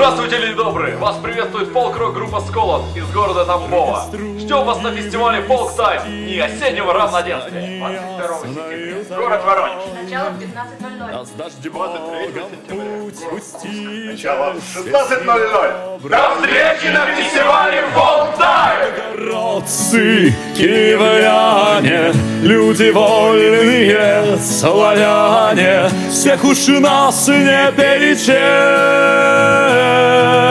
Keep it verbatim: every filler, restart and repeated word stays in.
Здравствуйте, люди добрые! Вас приветствует фолк-рок группа Сколот из города Тамбова. Ждем вас на фестивале Folk Time и осеннего равноденствия. двадцать второго сентября. Город Воронеж. Начало в пятнадцать ноль ноль. двадцать третьего сентября. Начало в шестнадцать ноль ноль. До встречи на фестивале Folk Time! Городцы, киевляне, люди вольные, славяне, всех уж нас не перечесть.